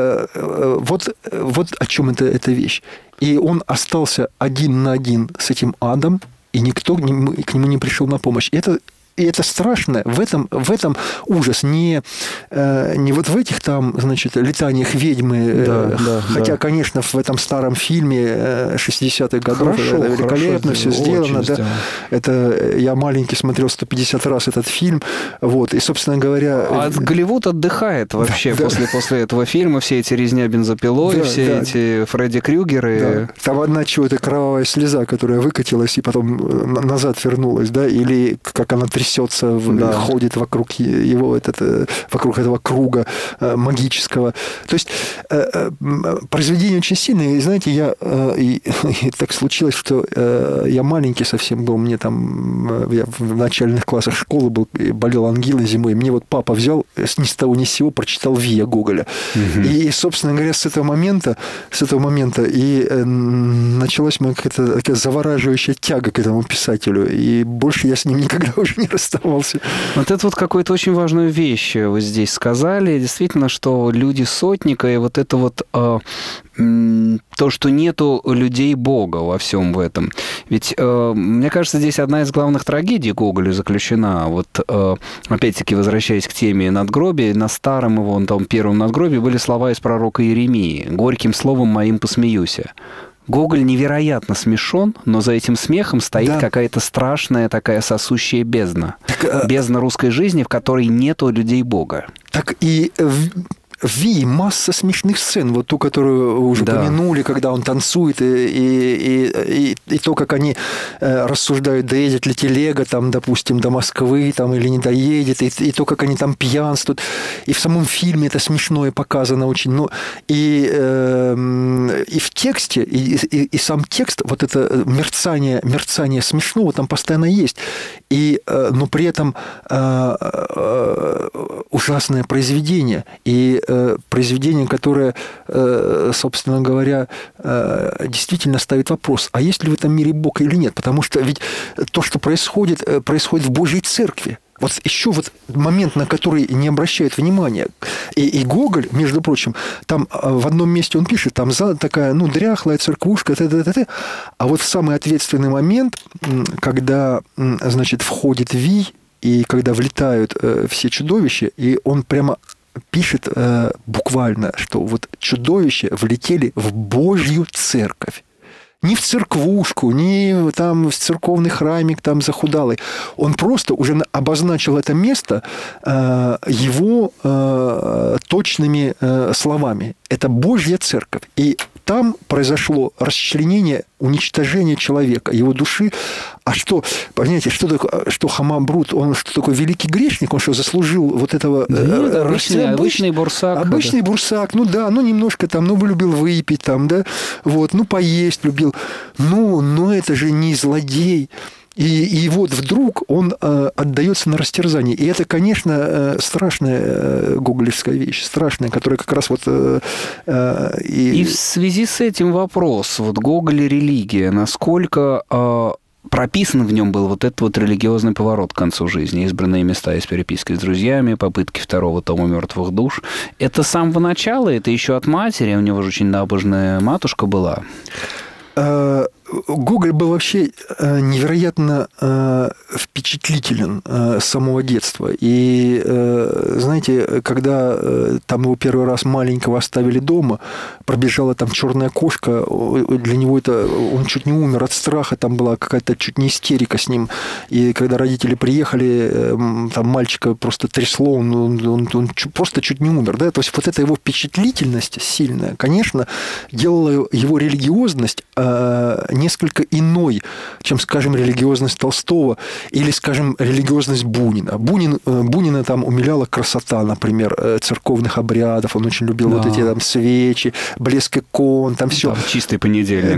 вот о чем эта вещь. И он остался один на один с этим адом, и никто к нему не пришел на помощь. И это страшно. В этом ужас. Не вот в этих там, значит, летаниях ведьмы. Хотя, конечно, в этом старом фильме 60-х годов это великолепно все сделано. Да. Это я маленький смотрел 150 раз этот фильм. Вот. И, собственно говоря... Голливуд отдыхает вообще после этого фильма. Все эти резня бензопилой, эти Фредди Крюгеры. Да. Там одна чего-то кровавая слеза, которая выкатилась и потом назад вернулась. Да? Или как она трясется трясется, ходит вокруг его, вокруг этого круга магического. То есть произведение очень сильное. И знаете, и так случилось, что я маленький совсем был, мне там, я в начальных классах школы был, болел ангиной зимой, мне вот папа взял, ни с того ни с сего прочитал Вия Гоголя. И, собственно говоря, с этого момента и началась моя какая-то такая завораживающая тяга к этому писателю, и больше я с ним никогда уже не расставался. Вот это вот какую-то очень важную вещь вы здесь сказали. Действительно, что люди сотника, и вот это вот то, что нету людей Бога во всем в этом. Ведь, мне кажется, здесь одна из главных трагедий Гоголя заключена. Вот, опять-таки, возвращаясь к теме надгробия, на старом его, там, первом надгробии были слова из пророка Иеремии: «Горьким словом моим посмеюся». Гоголь невероятно смешон, но за этим смехом стоит какая-то страшная такая сосущая бездна. Бездна русской жизни, в которой нету людей Бога. Так и в Вии масса смешных сцен, вот ту, которую уже упомянули, когда он танцует, и то, как они рассуждают, доедет ли телега, там, допустим, до Москвы, там, или не доедет, и то, как они там пьянствуют. И в самом фильме это смешное показано очень. Но и в тексте, и сам текст, вот это мерцание смешного там постоянно есть. Но при этом ужасное произведение. И произведение, которое, собственно говоря, действительно ставит вопрос, а есть ли в этом мире Бог или нет? Потому что ведь то, что происходит в Божьей Церкви. Вот еще вот момент, на который не обращают внимания. И Гоголь, между прочим, там в одном месте он пишет, там такая, дряхлая церквушка, а вот в самый ответственный момент, когда, значит, входит Вий, и когда влетают все чудовища, и он прямо пишет буквально, что вот чудовища влетели в Божью церковь. Не в церквушку, не там в церковный храмик там захудалый. Он просто уже обозначил это место его точными словами. Это Божья церковь. И там произошло расчленение, уничтожение человека, его души. А что, понимаете, что Хамабрут, он что такой великий грешник, он что, заслужил вот этого... Обычный бурсак. Обычный бурсак, немножко там, любил выпить там, да, вот, поесть любил. Но это же не злодей. И вот вдруг он отдается на растерзание. И это, конечно, страшная гоголевская вещь, страшная, которая как раз вот... И в связи с этим вопрос, вот Гоголь и религия, насколько прописан в нем был вот этот вот религиозный поворот к концу жизни, избранные места из переписки с друзьями, попытки второго тома «Мертвых душ». Это с самого начала, это еще от матери, у него же очень набожная матушка была. Гоголь был вообще невероятно впечатлителен с самого детства. И, знаете, когда там его первый раз маленького оставили дома, пробежала там черная кошка, для него это... Он чуть не умер от страха, там была какая-то чуть не истерика с ним. И когда родители приехали, там мальчика просто трясло, он просто чуть не умер. Да? То есть вот эта его впечатлительность сильная, конечно, делала его религиозность несколько иной, чем, скажем, религиозность Толстого или, скажем, религиозность Бунина. Бунина там умиляла красота, например, церковных обрядов. Он очень любил вот эти там свечи, блеск икон, там все. Чистый понедельник,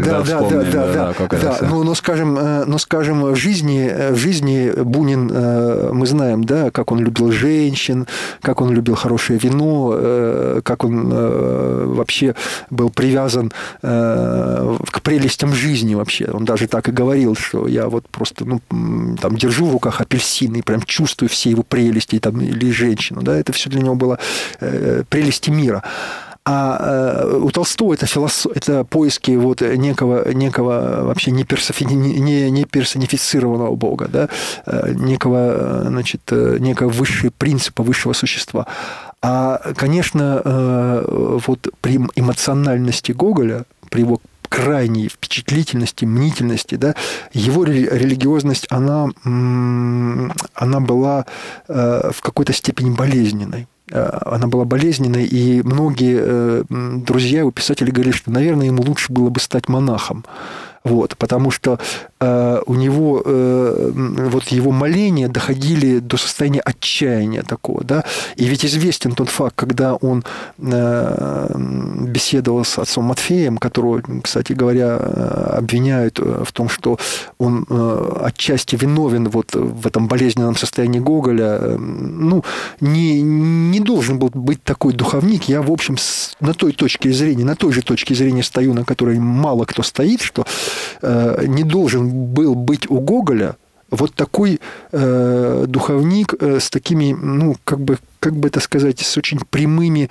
Но, скажем, в жизни Бунин, мы знаем, да, как он любил женщин, как он любил хорошее вино, как он вообще был привязан к прелестям жизни вообще. Он даже так и говорил, что я вот просто там держу в руках апельсин и прям чувствую все его прелести там, или женщину. Да? Это все для него было прелести мира. А у Толстого это поиски вот некого вообще не персонифицированного Бога, да? некого высшего принципа, высшего существа. А, конечно, вот при эмоциональности Гоголя, при его крайней впечатлительности, мнительности, да, его религиозность, она была в какой-то степени болезненной. Она была болезненной, и многие друзья у писателей говорили, что, наверное, ему лучше было бы стать монахом. Вот, потому что у него вот его моления доходили до состояния отчаяния такого, да, и ведь известен тот факт, когда он беседовал с отцом Матфеем, которого, кстати говоря, обвиняют в том, что он отчасти виновен вот в этом болезненном состоянии Гоголя, ну, не должен был быть такой духовник. Я, в общем, на той же точке зрения стою, на которой мало кто стоит, что не должен был быть у Гоголя вот такой духовник с такими, ну, как бы это сказать, с очень прямыми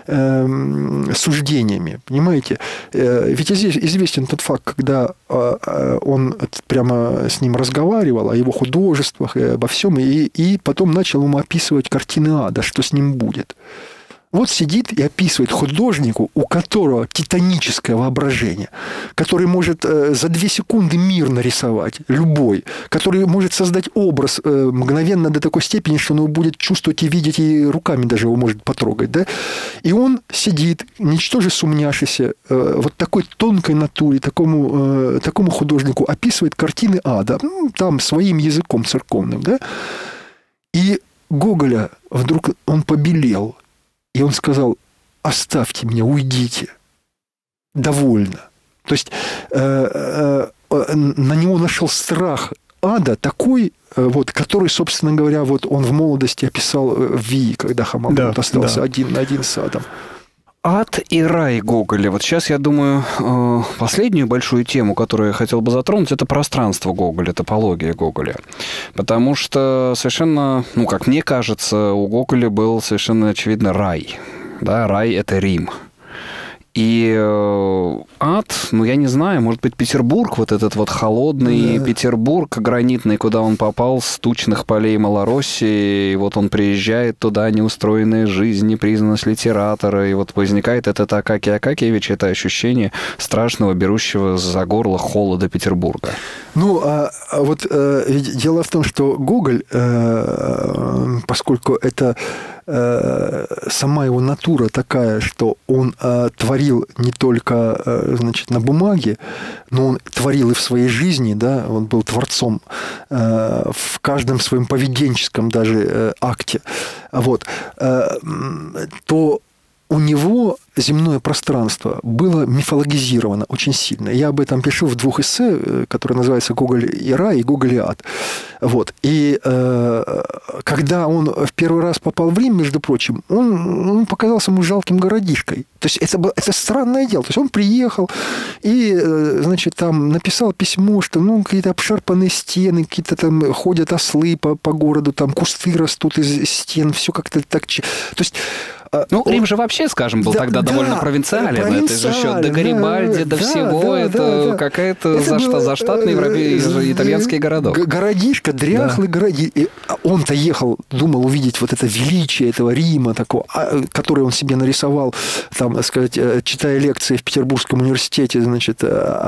суждениями, понимаете? Ведь известен тот факт, когда он прямо с ним разговаривал о его художествах и обо всем, и потом начал ему описывать картины ада, что с ним будет. Вот сидит и описывает художнику, у которого титаническое воображение, который может за 2 секунды мир нарисовать, любой, который может создать образ мгновенно до такой степени, что он его будет чувствовать и видеть, и руками даже его может потрогать. Да? И он сидит, ничтоже сумняшися, вот такой тонкой натуре, такому художнику описывает картины ада, ну, там своим языком церковным. Да? И Гоголя вдруг он побелел. И он сказал: оставьте меня, уйдите. Довольно. То есть на него нашел страх ада такой, вот, который, собственно говоря, вот он в молодости описал в Вии, когда Хамамурат остался один на один с адом. Ад и рай Гоголя. Вот сейчас, я думаю, последнюю большую тему, которую я хотел бы затронуть, это пространство Гоголя, топология Гоголя. Потому что совершенно, ну, как мне кажется, у Гоголя был совершенно очевидно рай. Да, рай – это Рим. И ад, ну, я не знаю, может быть, Петербург, вот этот вот холодный Петербург гранитный, куда он попал с тучных полей Малороссии, и вот он приезжает туда, неустроенная жизнь, непризнанность литератора, и вот возникает этот Акакий Акакиевич, это ощущение страшного, берущего за горло холода Петербурга. Ну, вот ведь дело в том, что Гоголь, поскольку это сама его натура такая, что он творил не только, значит, на бумаге, но он творил и в своей жизни, да, он был творцом в каждом своем поведенческом даже акте, вот, то у него земное пространство было мифологизировано очень сильно. Я об этом пишу в 2 эссе, которые называются «Гоголь и рай» и «Гоголь и ад». Вот. И когда он в первый раз попал в Рим, между прочим, он показался ему жалким городишкой. То есть это странное дело. То есть он приехал и, значит, там написал письмо, что какие-то обшарпанные стены, какие-то там ходят ослы по городу, там кусты растут из стен, все как-то так. То есть Рим же вообще, скажем, был тогда довольно провинциален. Это же еще до Гарибальди, до всего. Это какая-то заштатный итальянский городок. Городишко, дряхлый городишко. Он-то ехал, думал увидеть вот это величие этого Рима, такого, который он себе нарисовал, там, сказать, читая лекции в Петербургском университете, значит,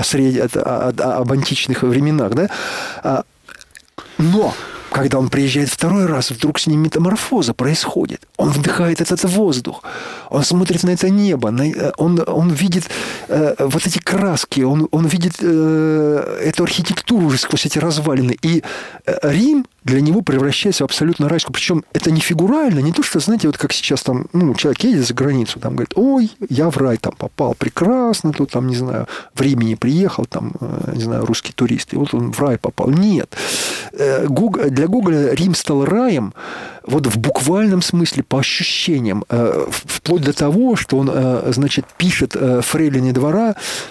об античных временах. Да? Но когда он приезжает второй раз, вдруг с ним метаморфоза происходит. Он вдыхает этот воздух, он смотрит на это небо, он видит вот эти краски, он видит эту архитектуру уже сквозь эти развалины. И Рим для него превращается в абсолютно райскую. Причем это не фигурально, не то, что, знаете, вот как сейчас там, человек едет за границу, там говорит: ой, я в рай там попал, прекрасно, тут там, не знаю, в Риме не приехал, там, не знаю, русский турист, и вот он в рай попал. Нет. Для Гоголя Рим стал раем вот в буквальном смысле, по ощущениям, вплоть до того, что он, значит, пишет фрейлине двора,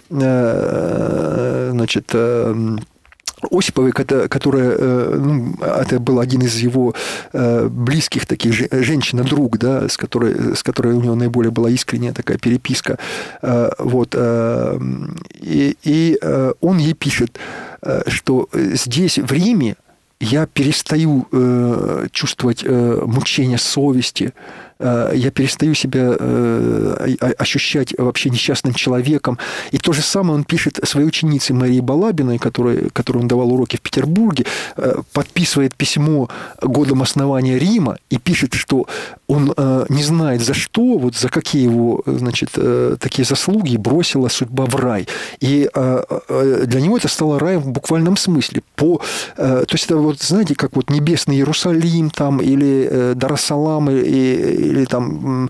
значит, Осиповой, которая, это был один из его близких таких женщина-друг, да, с которой у него наиболее была искренняя такая переписка. Вот. И он ей пишет, что здесь, в Риме, я перестаю чувствовать мучения совести, я перестаю себя ощущать вообще несчастным человеком. И то же самое он пишет своей ученице Марии Балабиной, которой он давал уроки в Петербурге, подписывает письмо годом основания Рима и пишет, что он не знает за что, вот за какие его, значит, такие заслуги бросила судьба в рай. И для него это стало раем в буквальном смысле. То есть это вот, знаете, как вот небесный Иерусалим там, или Дар-ас-Салам, или там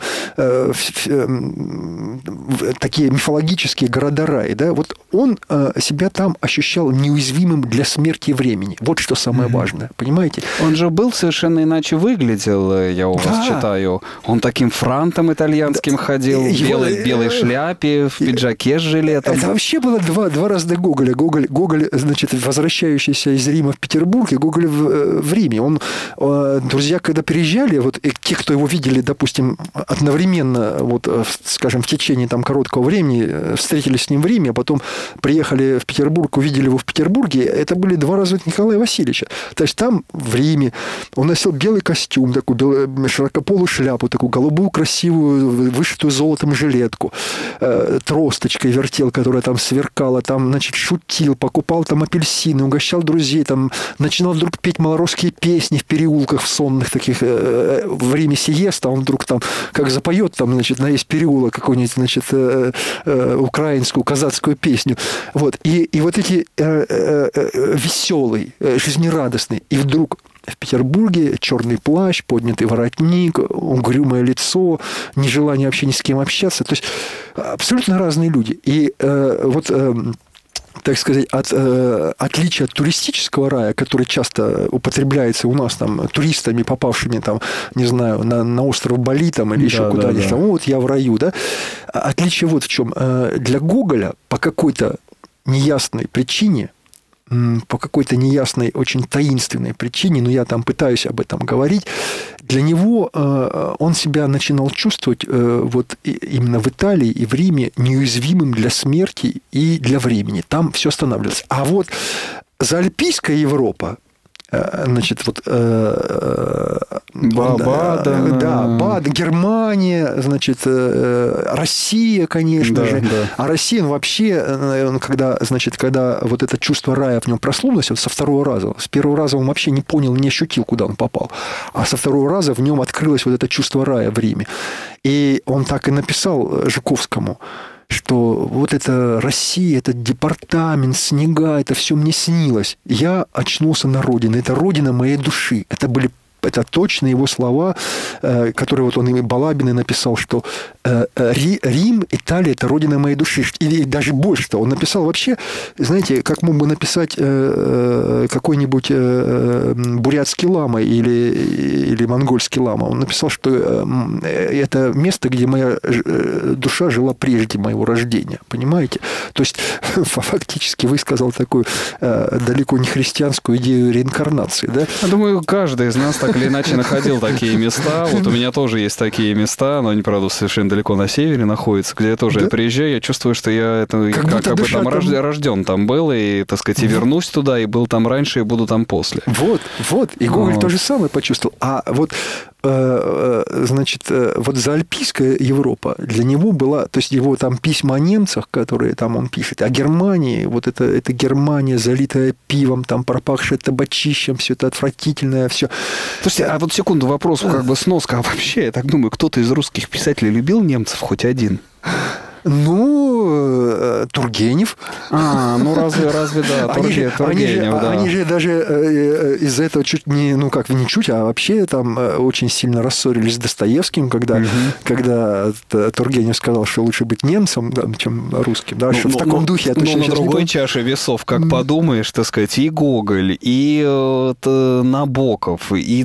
такие мифологические города рая, да, вот он себя там ощущал неуязвимым для смерти и времени. Вот что самое важное, понимаете? Он же был совершенно иначе выглядел, я у вас читаю. Он таким франтом итальянским ходил, в белой шляпе, в пиджаке с жилетом. Это вообще было два разных Гоголя. Гоголь, значит, возвращающийся из Рима в Петербург, и Гоголь в Риме. Друзья, когда переезжали, вот те, кто его видели, допустим, одновременно, вот, скажем, в течение там короткого времени, встретились с ним в Риме, а потом приехали в Петербург, увидели его в Петербурге, это были два раза Николая Васильевича. То есть там, в Риме, он носил белый костюм, такую широкополую шляпу, такую голубую, красивую, вышитую золотом жилетку, тросточкой вертел, которая там сверкала, там, значит, шутил, покупал там апельсины, угощал друзей, там, начинал вдруг петь малоросские песни в переулках, в сонных таких, в Риме сиеста, он вдруг там, как запоет, там, значит, на весь переулок какую-нибудь, значит, украинскую, казацкую песню. Вот. И вот эти веселый, жизнерадостный, и вдруг в Петербурге черный плащ, поднятый воротник, угрюмое лицо, нежелание вообще ни с кем общаться. То есть абсолютно разные люди. И вот, так сказать, отличие от туристического рая, который часто употребляется у нас там туристами, попавшими там, не знаю, на остров Бали там, или еще куда-нибудь, там, вот я в раю, да. Отличие вот в чем. Для Гоголя по какой-то неясной причине, по какой-то неясной, очень таинственной причине, но я там пытаюсь об этом говорить, для него он себя начинал чувствовать вот именно в Италии и в Риме неуязвимым для смерти и для времени. Там все останавливалось. А вот заальпийская Европа, значит, вот Баден, Германия, значит, Россия, конечно же. Да. А Россия, вообще, когда вот это чувство рая в нем проснулось, вот со второго раза, с первого раза он вообще не понял, не ощутил, куда он попал. А со второго раза в нем открылось вот это чувство рая в Риме. И он так и написал Жуковскому, что вот это Россия, этот департамент, снега, это все мне снилось. Я очнулся на родине. Это родина моей души. Это точно его слова, которые вот он и Балабиной написал, что Рим, Италия – это родина моей души. И даже больше того. Он написал вообще, знаете, как мог бы написать какой-нибудь бурятский лама или монгольский лама. Он написал, что это место, где моя душа жила прежде моего рождения. Понимаете? То есть, фактически высказал такую далеко не христианскую идею реинкарнации. Да? Я думаю, каждый из нас так или иначе находил такие места. Вот у меня тоже есть такие места, но они, правда, совершенно далеко на севере находятся, где я тоже приезжаю, я чувствую, что я как бы там рожден там был, и, так сказать, и вернусь туда, и был там раньше, и буду там после. Вот. И Гоголь то же самое почувствовал. А вот значит, вот заальпийская Европа для него была, то есть его там письма о немцах, которые там он пишет, о Германии, вот это Германия, залитая пивом, там пропахшая табачищем, все это отвратительное, все. Слушайте, а вот секунду, вопрос, как бы сноска. А вообще, я так думаю, кто-то из русских писателей любил немцев хоть один? Ну, Тургенев. Разве да, Тургенев, да. Они же даже из-за этого чуть не, не чуть, а вообще там очень сильно рассорились с Достоевским, когда Тургенев сказал, что лучше быть немцем, да, чем русским, да, что в таком духе. Но на другой чаше весов, как подумаешь, так сказать, и Гоголь, и Набоков, и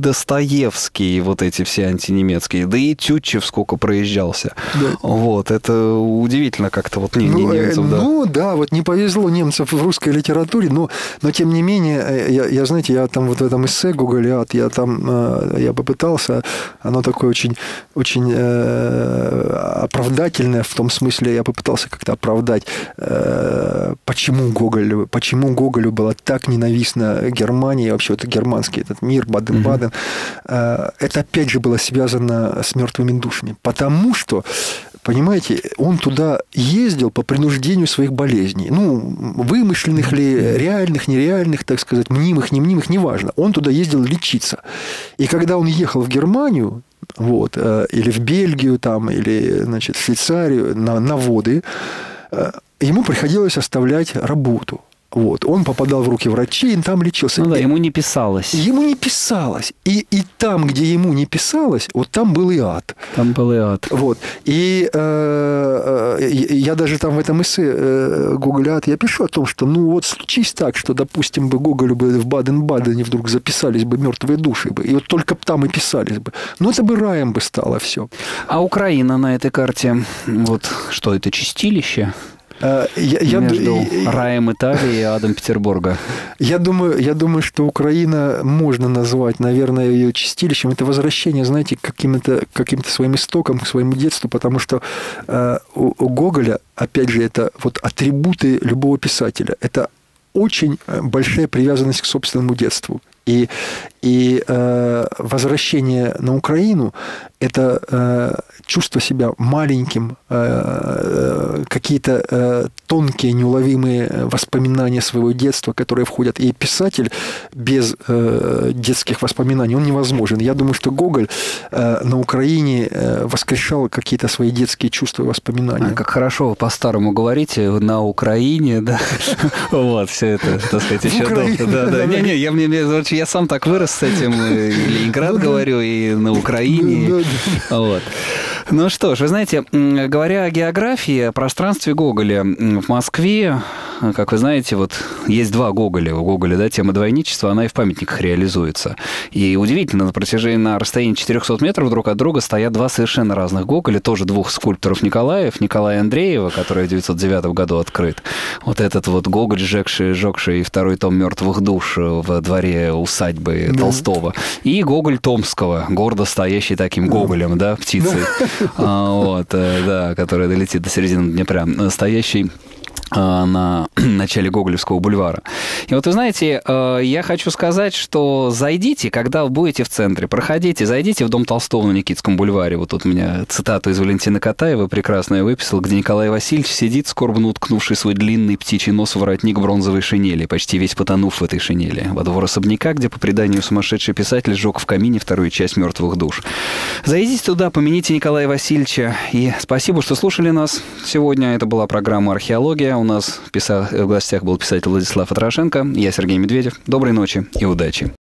Достоевский, вот эти все антинемецкие, да и Тютчев сколько проезжался. Да. Вот, это удивительно как-то вот немцев, да. Ну, да, вот не повезло немцев в русской литературе, но тем не менее, знаете, я там вот в этом эссе «Гоголь-ад», я попытался, оно такое очень, очень оправдательное, в том смысле, я попытался как-то оправдать, почему Гоголю была так ненавистна Германия, и вообще это германский этот мир, Баден-Баден. Это, опять же, было связано с мертвыми душами. Потому что, понимаете, он туда ездил по принуждению своих болезней. Ну, вымышленных ли, реальных, нереальных, так сказать, мнимых, не мнимых, неважно. Он туда ездил лечиться. И когда он ехал в Германию, вот, или в Бельгию, там, или, значит, в Швейцарию на воды, ему приходилось оставлять работу. Вот. Он попадал в руки врачей, и там лечился. Ну да, ему не писалось. Ему не писалось. И там, где ему не писалось, вот там был и ад. Там был и ад. Вот. И я даже там в этом эссе «Гоголь-ад» я пишу о том, что ну вот случись так, что, допустим, бы Гоголю бы в Баден-Бадене вдруг записались бы мертвые души бы, и вот только там и писались бы. Ну, это бы раем бы стало все. А Украина на этой карте, вот что это, чистилище? Между раем Италии и адом Петербурга. Я думаю, что Украина можно назвать, наверное, ее чистилищем. Это возвращение, знаете, к каким-то своим истокам, к своему детству, потому что у Гоголя, опять же, это вот атрибуты любого писателя. Это очень большая привязанность к собственному детству. И возвращение на Украину – это чувство себя маленьким, какие-то тонкие, неуловимые воспоминания своего детства, которые входят. И писатель без детских воспоминаний, он невозможен. Я думаю, что Гоголь на Украине воскрешал какие-то свои детские чувства и воспоминания. Как хорошо вы по-старому говорите, на Украине, да. Вот, все это, так сказать, еще долго. Не, я сам так вырос с этим, и Ленинград говорю, и на Украине. Вот. Ну что ж, вы знаете, говоря о географии, о пространстве Гоголя, в Москве, как вы знаете, вот есть два Гоголя. У Гоголя, да, тема двойничества, она и в памятниках реализуется. И удивительно, на расстоянии 400 метров друг от друга стоят два совершенно разных Гоголя, тоже двух скульпторов Николая Андреева, который в 1909 году открыт. Вот этот вот Гоголь, сжегший второй том «Мертвых душ» в дворе усадьбы Толстого. И Гоголь Томского, гордо стоящий таким Гоголем, да, птицей, вот, да, которая долетит до середины Днепра, стоящий на начале Гоголевского бульвара. И вот, вы знаете, я хочу сказать, что зайдите, когда вы будете в центре, проходите, зайдите в дом Толстого на Никитском бульваре. Вот тут у меня цитата из Валентина Катаева прекрасная выписал, где Николай Васильевич сидит, скорбно уткнувший свой длинный птичий нос в воротник бронзовой шинели, почти весь потонув в этой шинели. Во двор особняка, где, по преданию, сумасшедший писатель сжег в камине вторую часть «Мертвых душ». Зайдите туда, помяните Николая Васильевича. И спасибо, что слушали нас сегодня. Это была программа «Археология». У нас в гостях был писатель Владислав Атрошенко. Я Сергей Медведев. Доброй ночи и удачи.